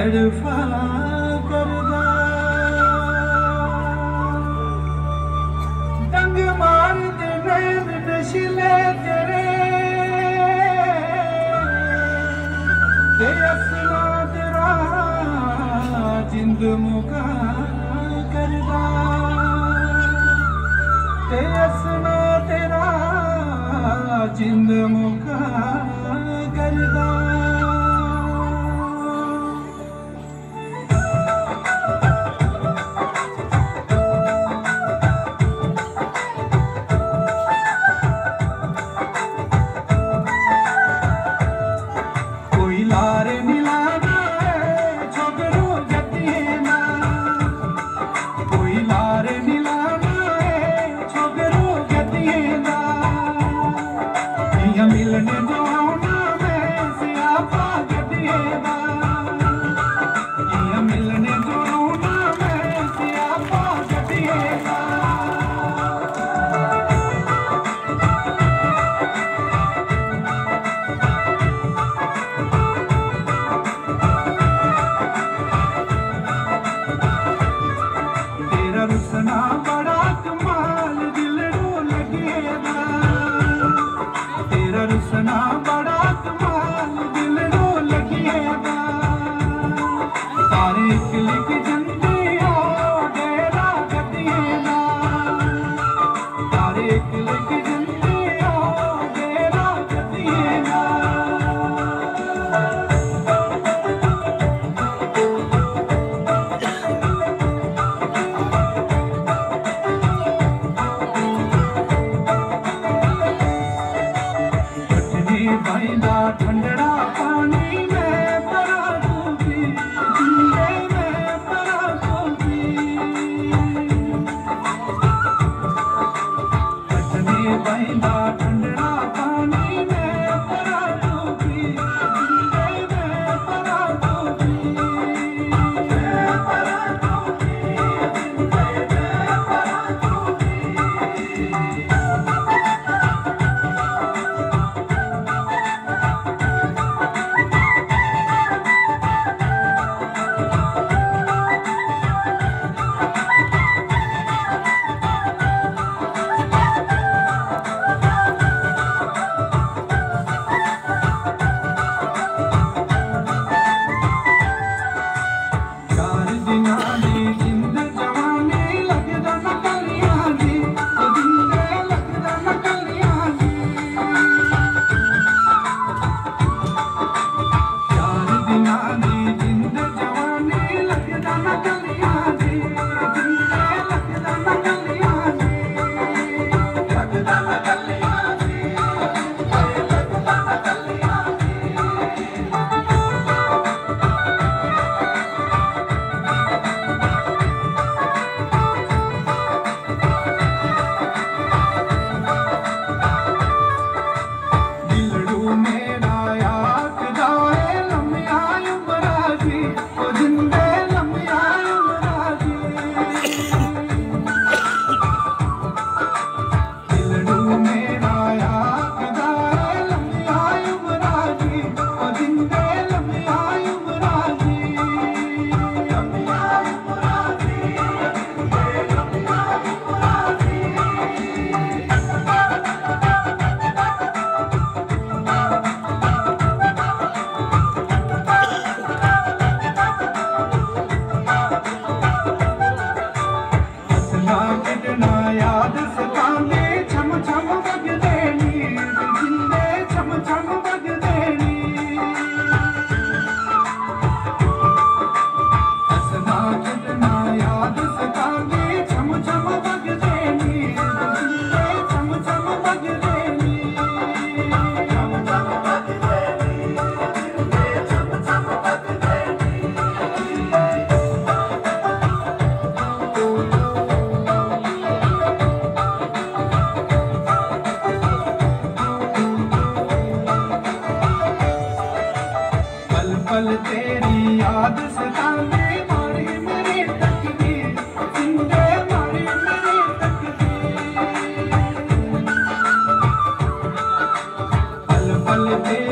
तड़फा करदा डंग मार दे नैन नशीले तेरे ते असना तेरा जिंद मुका करदा ते असना तेरा जिंद मुका करदा लारे मिलाना छोकरो जतिना कोई लारे मिलाना छोकरो जतिना मिलने जो आना मैं सियापा जतिना मिलने जो आना मैं सियापा जतिना रुसना बड़ा कमाल दिल रो लगेगा तेरा रुसना बड़ा कमाल दिल रो लगेगा तारे लिख जंदे हो डेरा गतिएगा तारे लिख जंदे हो डेरा गतिएगा बहिंदा ठंडड़ा पानी में परा दूंगी जिंदे में परा दूंगी बहिंदा ठंडड़ा पानी में परा दूंगी जिंदे में परा दूंगी परा दूंगी जिंदे में परा दूंगी याद सताने छम छम बगदे नींद जिंदे छम छम बगदे हसना कितना याद सताने छम छम बगदे नींद जिंदे छम छम बगदे छम छम बगदे जिंदे छम छम बगदे पल तेरी याद सताने मारी मेरी तकदीर जिंदे मारी मेरी तकदीर पल पल तेरी